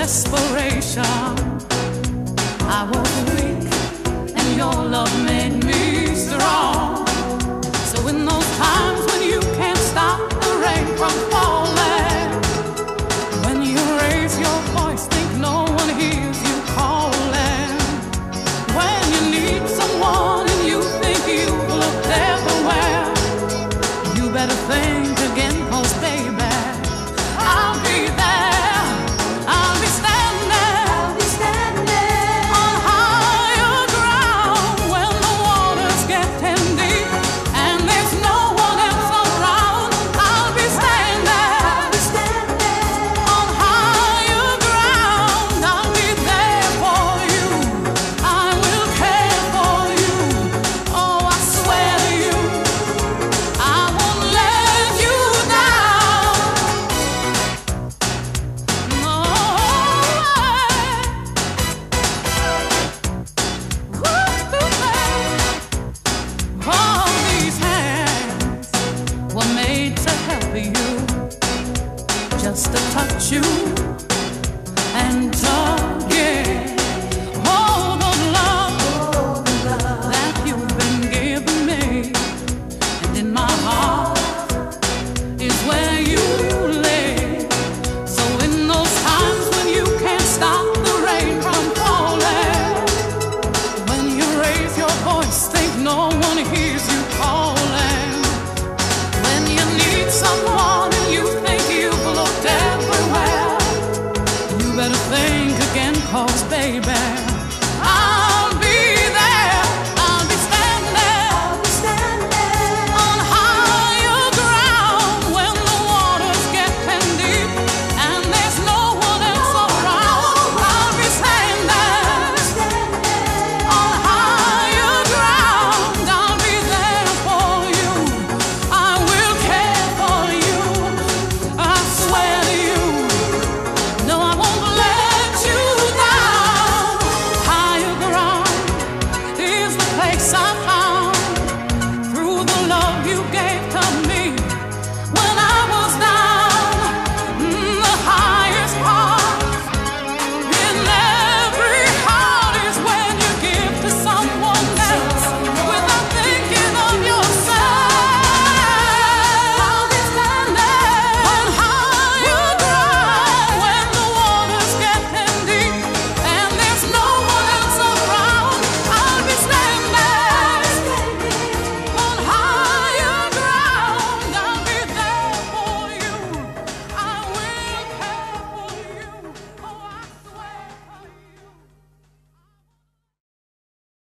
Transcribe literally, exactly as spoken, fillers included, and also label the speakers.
Speaker 1: desperation. I was weak and your love made me strong. So in those times when you can't stop the rain from falling, when you raise your voice, think no one hears you calling, when you need someone and you think you've looked everywhere, you better think again, 'cause baby, I'll be there. I'll be standing, I'll be standing on higher ground when the waters get ten deep and there's no one else around. I'll be standing, I'll be standing on higher ground. I'll be there for you. I will care for you. Oh, I swear to you, I won't let you down. No way. All these hands were made to help you, just to touch you and again. Oh, the love that you've been giving me, and in my heart is where you live. So in those times when you can't stop the rain from falling, when you raise your voice, think no one hears